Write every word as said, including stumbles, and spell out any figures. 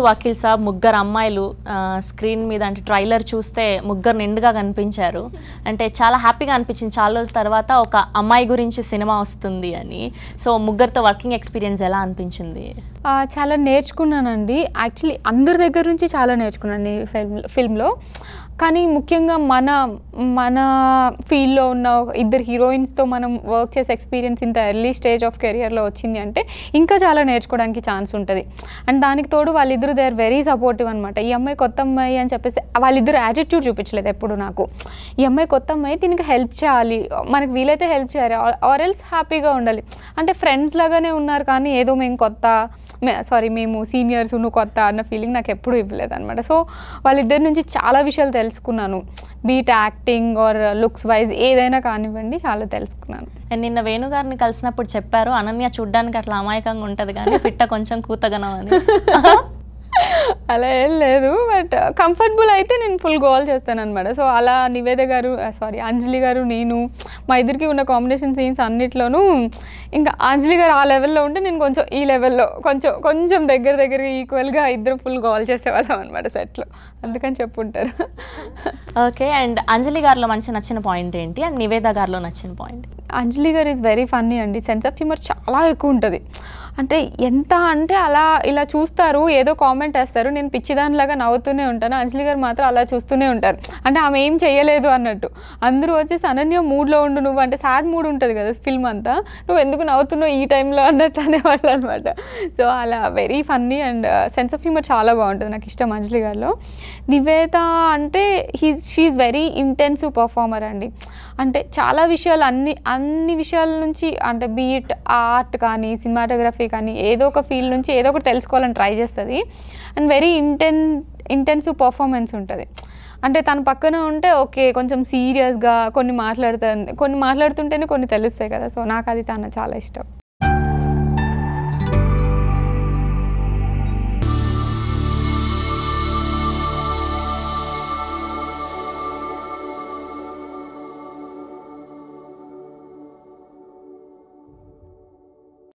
To Vakeel Saab ముగ్గురు అమ్మాయిలు screen మీద అంటే ట్రైలర్ చూస్తే ముగ్గురు నిండుగా కనిపించారు. అంటే చాలా హ్యాపీగా అనిపించింది చాలా రోజుల తర్వాత ఒక అమ్మాయి గురించి సినిమా వస్తుంది అని. సో ముగ్గురితో వర్కింగ్ ఎక్స్పీరియన్స్ ఎలా అనిపించింది? చాలా నేర్చుకున్నానండి. యాక్చువల్లీ అందరి దగ్గర నుంచి చాలా నేర్చుకున్నాను ఈ ఫిల్మ్ ఫిల్మ్లో. కానీ ముఖ్యంగా మన మన ఫీల్డ్లో ఉన్న ఇద్దరు హీరోయిన్స్తో మనం వర్క్ చేసే ఎక్స్పీరియన్స్ ఇంత ఎర్లీ స్టేజ్ ఆఫ్ కెరియర్లో వచ్చింది అంటే ఇంకా చాలా నేర్చుకోవడానికి ఛాన్స్ ఉంటుంది. అండ్ దానికి తోడు వాళ్ళిద్దరు దే ఆర్ వెరీ సపోర్టివ్ అనమాట. ఈ అమ్మాయి కొత్త అమ్మాయి అని చెప్పేసి వాళ్ళిద్దరు యాటిట్యూడ్ చూపించలేదు ఎప్పుడు నాకు. ఈ అమ్మాయి కొత్త అమ్మాయి, దీనికి హెల్ప్ చేయాలి, మనకు వీలైతే హెల్ప్ చేయాలి, ఆర్ ఎల్స్ హ్యాపీగా ఉండాలి. అంటే ఫ్రెండ్స్ లాగానే ఉన్నారు కానీ ఏదో మేము కొత్త సారీ మేము సీనియర్స్ నువ్వు కొత్త అన్న ఫీలింగ్ నాకు ఎప్పుడూ ఇవ్వలేదు అనమాట. సో వాళ్ళిద్దరి నుంచి చాలా విషయాలు తెలుసుకున్నాను. Be it acting or looks wise ఏదైనా కానివ్వండి చాలా తెలుసుకున్నాను. నిన్న వేణుగారిని కలిసినప్పుడు చెప్పారు అనన్య చూడ్డానికి అట్లా అమాయకంగా ఉంటుంది కానీ పిట్ట కొంచెం కూతగనం అని. అలా ఏం లేదు, బట్ కంఫర్టబుల్ అయితే నేను ఫుల్ గోల్ చేస్తాను అనమాట. సో అలా నివేద గారు సారీ అంజలి గారు నేను మా ఇద్దరికి ఉన్న కాంబినేషన్ సీన్స్ అన్నిట్లోనూ ఇంకా అంజలి గారు ఆ లెవెల్లో ఉంటే నేను కొంచెం ఈ లెవెల్లో కొంచెం కొంచెం దగ్గర దగ్గరగా ఈక్వల్గా ఇద్దరు ఫుల్ గోల్ చేసేవాళ్ళం అనమాట సెట్లో. అందుకని చెప్పుంటారు. ఓకే. అండ్ అంజలి గారిలో మంచి నచ్చిన పాయింట్ ఏంటి అండ్ నివేద గారిలో నచ్చిన పాయింట్? అంజలి గారు ఈజ్ వెరీ ఫన్నీ అండి. సెన్స్ ఆఫ్ హ్యూమర్ చాలా ఎక్కువ ఉంటుంది. అంటే ఎంత అంటే అలా ఇలా చూస్తారు, ఏదో కామెంట్ వేస్తారు, నేను పిచ్చిదానిలాగా నవ్వుతూనే ఉంటాను. అంజలి గారు మాత్రం అలా చూస్తూనే ఉంటారు. అంటే ఆమె ఏం చేయలేదు అన్నట్టు. అందరూ వచ్చేసి అనన్య మూడ్లో ఉండు నువ్వు, అంటే సాడ్ మూడ్ ఉంటుంది కదా ఫిల్మ్ అంతా, నువ్వు ఎందుకు నవ్వుతున్నావు ఈ టైంలో అన్నట్టు అనేవాళ్ళు అనమాట. సో అలా very funny and sense of humour చాలా బాగుంటుంది, నాకు ఇష్టం అంజలి గారిలో. నివేద అంటే he's she very intensive performer అండి. అంటే చాలా విషయాలు అన్ని అన్ని విషయాల నుంచి అంటే బీట్ ఆర్ట్ కానీ సినిమాటోగ్రఫీ కానీ ఏదో ఒక ఫీల్డ్ నుంచి ఏదో ఒకటి తెలుసుకోవాలని ట్రై చేస్తుంది. And very inten intensive performance ఉంటుంది. అంటే తన పక్కన ఉంటే ఓకే కొంచెం సీరియస్గా కొన్ని మాట్లాడుతుంది, కొన్ని మాట్లాడుతుంటేనే కొన్ని తెలుస్తాయి కదా. సో నాకు అది తన చాలా ఇష్టం.